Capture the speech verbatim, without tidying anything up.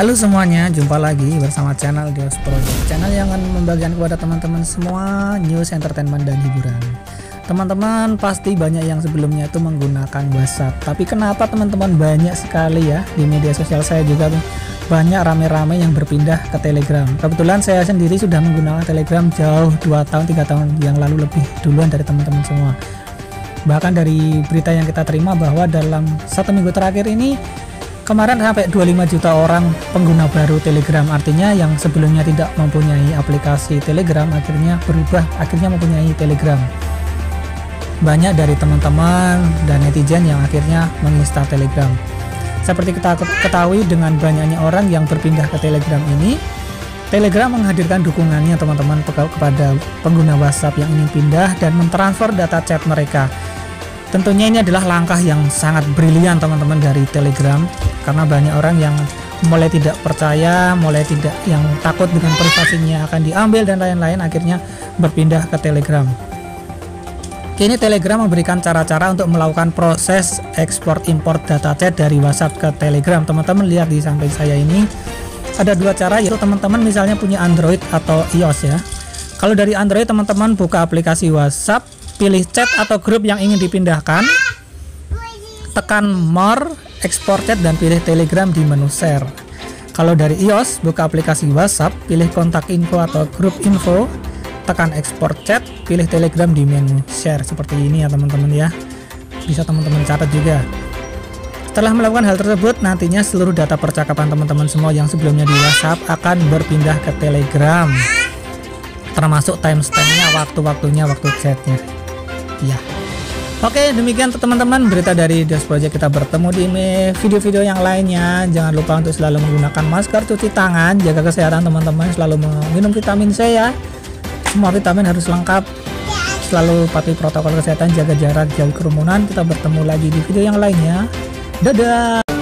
Halo semuanya, jumpa lagi bersama channel Dios Project, channel yang akan membagikan kepada teman-teman semua news, entertainment, dan hiburan. Teman-teman pasti banyak yang sebelumnya itu menggunakan WhatsApp, tapi kenapa teman-teman banyak sekali ya di media sosial saya juga tuh banyak rame-rame yang berpindah ke Telegram. Kebetulan saya sendiri sudah menggunakan Telegram jauh dua tahun tiga tahun yang lalu, lebih duluan dari teman-teman semua. Bahkan dari berita yang kita terima bahwa dalam satu minggu terakhir ini kemarin sampai dua puluh lima juta orang pengguna baru Telegram, artinya yang sebelumnya tidak mempunyai aplikasi Telegram akhirnya berubah, akhirnya mempunyai Telegram. Banyak dari teman-teman dan netizen yang akhirnya menginstal Telegram. Seperti kita ketahui, dengan banyaknya orang yang berpindah ke Telegram ini, Telegram menghadirkan dukungannya teman-teman kepada pengguna WhatsApp yang ingin pindah dan mentransfer data chat mereka. Tentunya ini adalah langkah yang sangat brilian teman-teman dari Telegram, karena banyak orang yang mulai tidak percaya, mulai tidak yang takut dengan privasinya akan diambil dan lain-lain, akhirnya berpindah ke Telegram. Kini Telegram memberikan cara-cara untuk melakukan proses ekspor impor data chat dari WhatsApp ke Telegram. Teman-teman lihat di samping saya ini ada dua cara, yaitu teman-teman misalnya punya Android atau iOS ya. Kalau dari Android teman-teman buka aplikasi WhatsApp, pilih chat atau grup yang ingin dipindahkan, tekan more, ekspor chat, dan pilih Telegram di menu share. Kalau dari iOS, buka aplikasi WhatsApp, pilih kontak info atau grup info, tekan ekspor chat, pilih Telegram di menu share. Seperti ini ya teman-teman ya, bisa teman-teman catat juga. Setelah melakukan hal tersebut, nantinya seluruh data percakapan teman-teman semua yang sebelumnya di WhatsApp akan berpindah ke Telegram, termasuk timestampnya, waktu-waktunya, waktu chatnya ya. Oke, demikian teman-teman berita dari Dios Project. Kita bertemu di video-video yang lainnya. Jangan lupa untuk selalu menggunakan masker, cuci tangan, jaga kesehatan teman-teman, selalu minum vitamin C ya. Semua vitamin harus lengkap, selalu patuhi protokol kesehatan, jaga jarak, jauhi kerumunan. Kita bertemu lagi di video yang lainnya. Dadah.